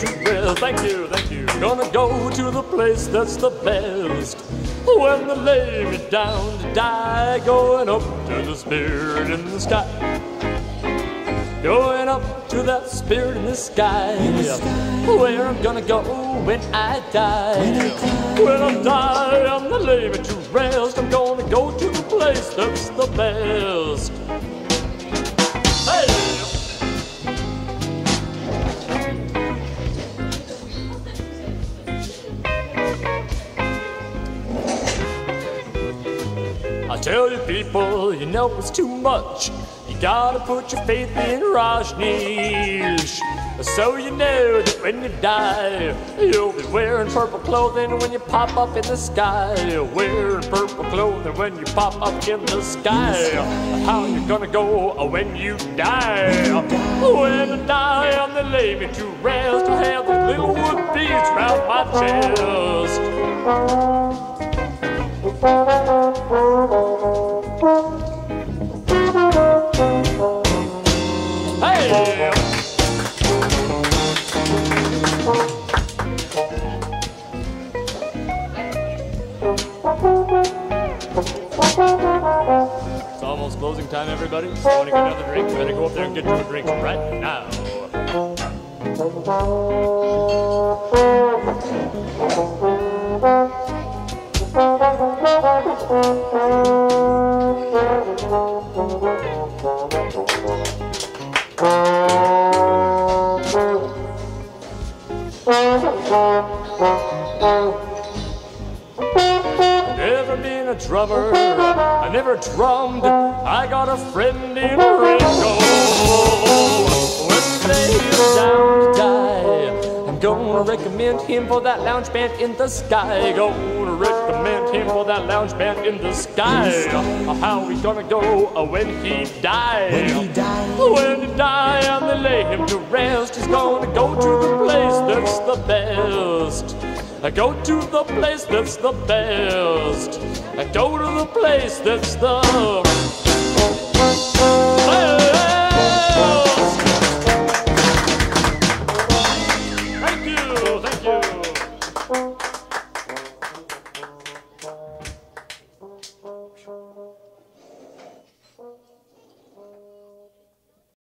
to rest. Thank you, thank you. Gonna go to the place that's the best. When they lay me down to die, going up to the spirit in the sky. Going up to that spirit in the sky. Where I'm gonna go when I die. When I die, I'm gonna lay me to rest. I'm gonna go to the place that's the best. Hey! I tell you people, you know it's too much. You gotta put your faith in Rajneesh. So you know that when you die, you'll be wearing purple clothing when you pop up in the sky. Wearing purple clothing when you pop up in the sky. How you gonna go when you die? When I die, I'm gonna lay me to rest. I have these little wood beads round my chest. Hey! It's almost closing time, everybody. So you want to get another drink? You better go up there and get you a drink right now. Never been a drummer, I never drummed. I got a friend in Ringo. When they are down to die, I'm gonna recommend him for that lounge band in the sky. Gonna recommend him for that lounge band in the sky. How we gonna go when he dies? When he dies, I'm gonna lay him to rest. He's gonna go to the place that's the best. I go to the place that's the best. I go to the place that's the